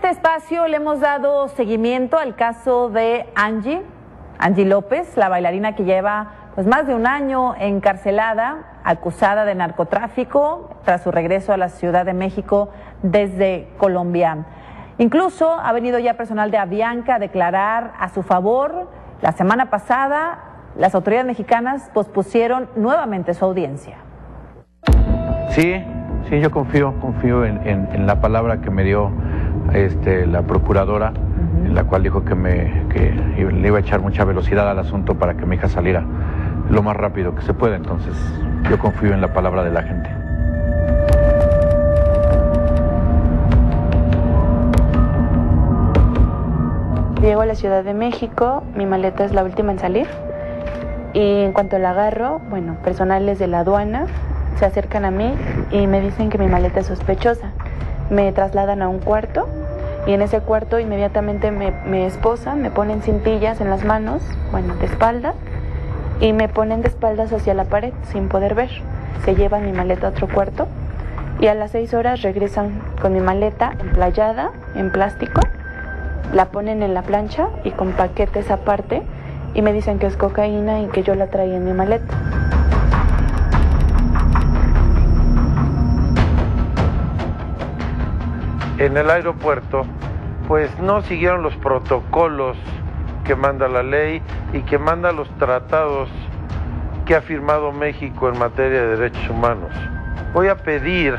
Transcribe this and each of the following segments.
este espacio le hemos dado seguimiento al caso de Angie López, la bailarina que lleva pues más de un año encarcelada, acusada de narcotráfico tras su regreso a la Ciudad de México desde Colombia. Incluso ha venido ya personal de Avianca a declarar a su favor. La semana pasada las autoridades mexicanas pospusieron nuevamente su audiencia. Sí, yo confío en la palabra que me dio la procuradora, en la cual dijo que le iba a echar mucha velocidad al asunto para que mi hija saliera lo más rápido que se pueda. Entonces yo confío en la palabra de la gente. Llego a la Ciudad de México, mi maleta es la última en salir y en cuanto la agarro, personales de la aduana se acercan a mí y me dicen que mi maleta es sospechosa. Me trasladan a un cuarto y en ese cuarto inmediatamente me esposan, me ponen cintillas en las manos, de espalda, y me ponen de espaldas hacia la pared sin poder ver. Se llevan mi maleta a otro cuarto y a las 6 horas regresan con mi maleta emplayada en plástico, la ponen en la plancha y con paquetes aparte y me dicen que es cocaína y que yo la traía en mi maleta. En el aeropuerto, pues no siguieron los protocolos que manda la ley y que manda los tratados que ha firmado México en materia de derechos humanos. Voy a pedir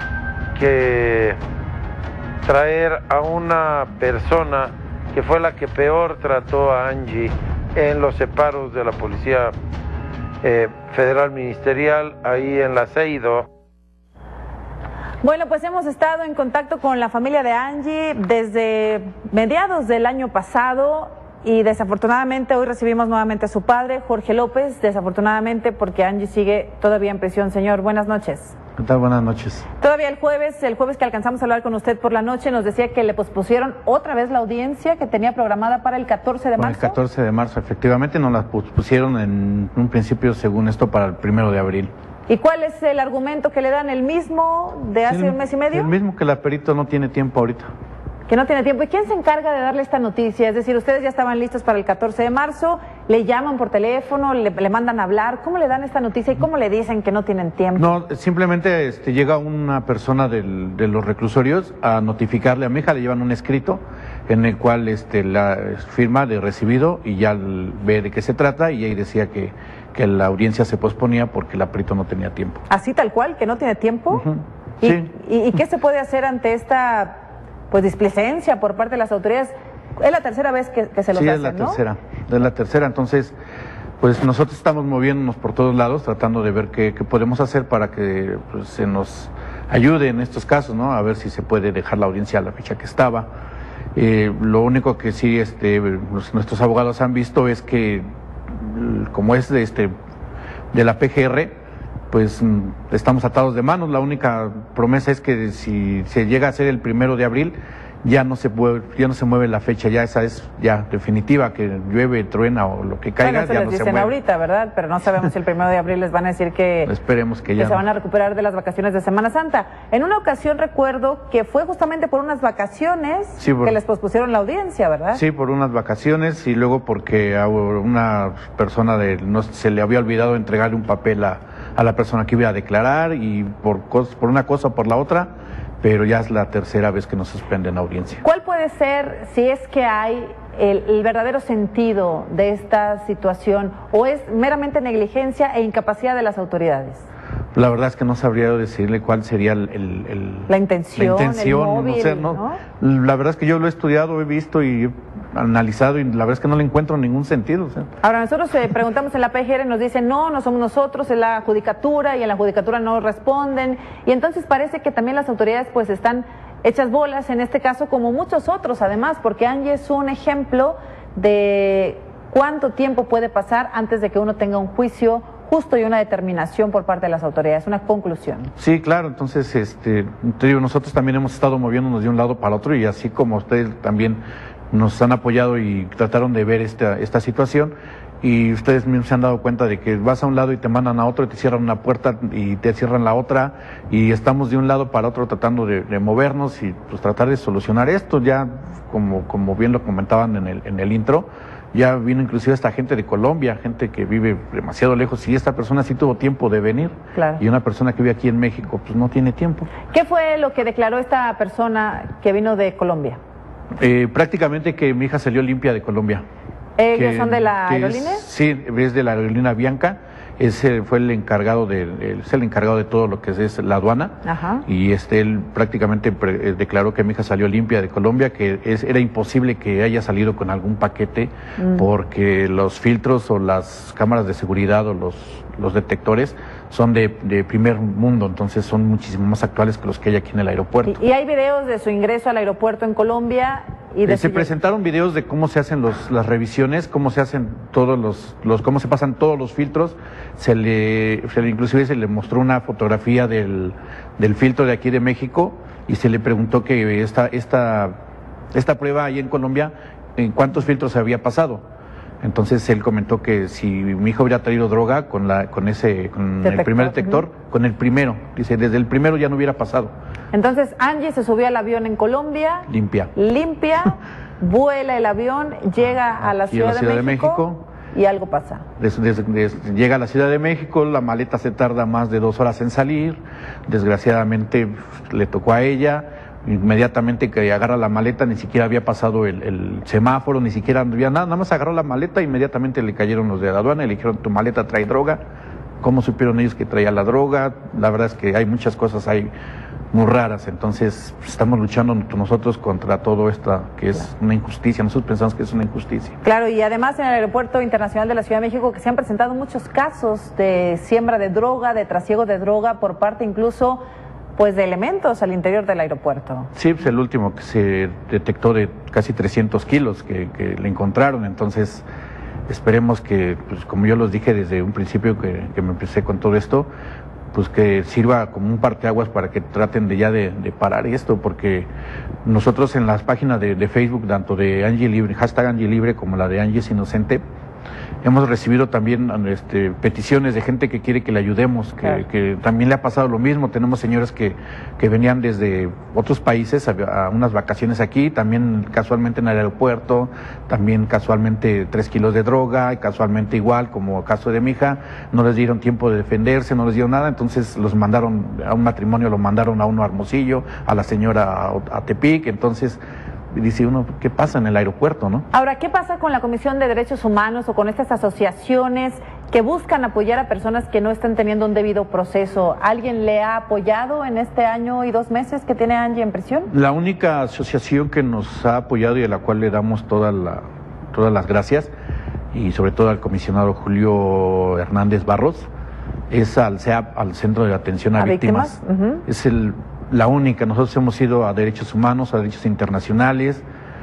que traer a una persona que fue la que peor trató a Angie en los separos de la Policía Federal Ministerial, ahí en la Ceido. Bueno, pues hemos estado en contacto con la familia de Angie desde mediados del año pasado y desafortunadamente hoy recibimos nuevamente a su padre, Jorge López, desafortunadamente porque Angie sigue todavía en prisión. Señor, buenas noches. ¿Qué tal? Buenas noches. Todavía el jueves que alcanzamos a hablar con usted por la noche, nos decía que le pospusieron otra vez la audiencia que tenía programada para el 14 de marzo. El 14 de marzo, efectivamente, nos la pospusieron en un principio, según esto, para el 1 de abril. ¿Y cuál es el argumento que le dan? ¿El mismo de hace un mes y medio? El mismo, que la perito no tiene tiempo ahorita. Que no tiene tiempo. ¿Y quién se encarga de darle esta noticia? Es decir, ustedes ya estaban listos para el 14 de marzo, le llaman por teléfono, le mandan a hablar. ¿Cómo le dan esta noticia y cómo le dicen que no tienen tiempo? No, simplemente llega una persona de los reclusorios a notificarle a mi hija, le llevan un escrito en el cual la firma de recibido y ya ve de qué se trata, y ahí decía que la audiencia se posponía porque el perito no tenía tiempo. ¿Así tal cual, que no tiene tiempo? Sí. ¿Y qué se puede hacer ante esta displicencia por parte de las autoridades? Es la tercera vez que se los hacen, ¿no? Es la tercera, entonces pues nosotros estamos moviéndonos por todos lados tratando de ver qué podemos hacer para que se nos ayude en estos casos, ¿no? A ver si se puede dejar la audiencia a la fecha que estaba. Lo único que sí nuestros abogados han visto es que como es de la PGR, pues estamos atados de manos. La única promesa es que si se llega a ser el 1 de abril, ya no se mueve la fecha, ya esa es ya definitiva, que llueve, truena o lo que caiga, ya no se mueve. Eso les dicen ahorita, ¿verdad? Pero no sabemos si el 1 de abril les van a decir que esperemos que ya se van a recuperar de las vacaciones de Semana Santa. En una ocasión recuerdo que fue justamente por unas vacaciones que les pospusieron la audiencia, ¿verdad? Sí, por unas vacaciones y luego porque a una persona se le había olvidado entregarle un papel a la persona que iba a declarar, y por una cosa o por la otra, pero ya es la tercera vez que nos suspenden audiencia. ¿Cuál puede ser, si es que hay, el verdadero sentido de esta situación, o es meramente negligencia e incapacidad de las autoridades? La verdad es que no sabría decirle cuál sería la intención, el móvil, ¿no? La verdad es que yo lo he estudiado, he visto y analizado, y la verdad es que no le encuentro ningún sentido. Ahora, nosotros preguntamos en la PGR, nos dicen, no somos nosotros, es la judicatura, y en la judicatura no responden, y entonces parece que también las autoridades pues están hechas bolas en este caso, como muchos otros además, porque Angie es un ejemplo de cuánto tiempo puede pasar antes de que uno tenga un juicio justo y una determinación por parte de las autoridades, una conclusión. Sí, claro, entonces te digo, nosotros también hemos estado moviéndonos de un lado para otro, y así como ustedes también nos han apoyado y trataron de ver esta situación, y ustedes mismos se han dado cuenta de que vas a un lado y te mandan a otro y te cierran una puerta y te cierran la otra, y estamos de un lado para otro tratando de movernos y pues tratar de solucionar esto. Ya como bien lo comentaban en el intro, ya vino inclusive esta gente de Colombia, gente que vive demasiado lejos, y esta persona sí tuvo tiempo de venir, claro. Y una persona que vive aquí en México pues no tiene tiempo. ¿Qué fue lo que declaró esta persona que vino de Colombia? Prácticamente que mi hija salió limpia de Colombia. ¿Ellos son de la aerolínea? Sí, es de la aerolínea Bianca. Ese fue el encargado es el encargado de todo lo que es la aduana. Ajá. Y él prácticamente declaró que mi hija salió limpia de Colombia, que era imposible que haya salido con algún paquete, porque los filtros o las cámaras de seguridad o los detectores son de primer mundo, entonces son muchísimo más actuales que los que hay aquí en el aeropuerto. ¿Y hay videos de su ingreso al aeropuerto en Colombia? Se presentaron videos de cómo se hacen las revisiones, cómo se hacen todos cómo se pasan todos los filtros. Inclusive se le mostró una fotografía del filtro de aquí de México, y se le preguntó que esta prueba ahí en Colombia, ¿en cuántos filtros se había pasado? Entonces él comentó que si mi hijo hubiera traído droga con el primer detector, con el primero, dice, desde el primero ya no hubiera pasado. Entonces Angie se subió al avión en Colombia, limpia, vuela el avión, llega a la Ciudad de México y algo pasa. Llega a la Ciudad de México, la maleta se tarda más de 2 horas en salir, desgraciadamente le tocó a ella. Inmediatamente que agarra la maleta, ni siquiera había pasado el semáforo, ni siquiera había nada más agarró la maleta, inmediatamente le cayeron los de la aduana y le dijeron, tu maleta trae droga. ¿Cómo supieron ellos que traía la droga? La verdad es que hay muchas cosas ahí muy raras, entonces estamos luchando nosotros contra todo esto, que es una injusticia. Nosotros pensamos que es una injusticia. Claro, y además en el Aeropuerto Internacional de la Ciudad de México que se han presentado muchos casos de siembra de droga, de trasiego de droga por parte incluso de elementos al interior del aeropuerto. Sí, pues el último que se detectó de casi 300 kilos que le encontraron, entonces esperemos que, pues como yo los dije desde un principio que me empecé con todo esto, pues que sirva como un parteaguas para que traten de parar esto, porque nosotros en las páginas de Facebook, tanto de Angie Libre, hashtag Angie Libre, como la de Angie es Inocente, hemos recibido también peticiones de gente que quiere que le ayudemos, que también le ha pasado lo mismo. Tenemos señores que venían desde otros países a unas vacaciones aquí, también casualmente en el aeropuerto, también casualmente 3 kilos de droga, y casualmente igual, como el caso de mi hija, no les dieron tiempo de defenderse, no les dieron nada, entonces los mandaron a un matrimonio, lo mandaron a uno a Hermosillo, a la señora a Tepic, entonces dice uno, ¿qué pasa en el aeropuerto, no? Ahora, ¿qué pasa con la Comisión de Derechos Humanos o con estas asociaciones que buscan apoyar a personas que no están teniendo un debido proceso? ¿Alguien le ha apoyado en este año y 2 meses que tiene Angie en prisión? La única asociación que nos ha apoyado y a la cual le damos todas las gracias, y sobre todo al comisionado Julio Hernández Barros, es al CEAP, al Centro de Atención a Víctimas. Es la única. Nosotros hemos ido a derechos humanos, a derechos internacionales,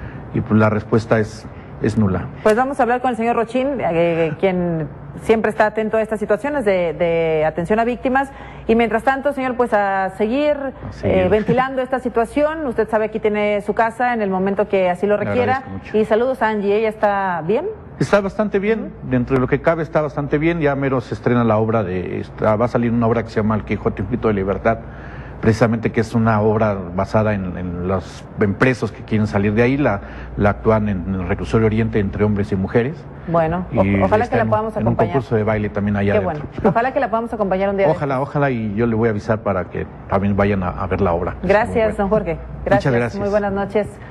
y pues la respuesta es nula. Pues vamos a hablar con el señor Rochín, quien siempre está atento a estas situaciones de atención a víctimas, y mientras tanto, señor, pues a seguir ventilando esta situación. Usted sabe, aquí tiene su casa en el momento que así lo requiera. Y saludos a Angie, ¿ella está bien? Está bastante bien, dentro de lo que cabe está bastante bien. Ya mero se estrena la obra va a salir una obra que se llama El Quijote, un grito de libertad, precisamente, que es una obra basada en los presos que quieren salir de ahí. La actúan en el Reclusorio Oriente entre hombres y mujeres. Bueno, ojalá que la podamos acompañar. En un concurso de baile también allá adentro. Bueno. Ojalá que la podamos acompañar un día. Ojalá, y yo le voy a avisar para que también vayan a ver la obra. Gracias, don Jorge. Muchas gracias. Muy buenas noches.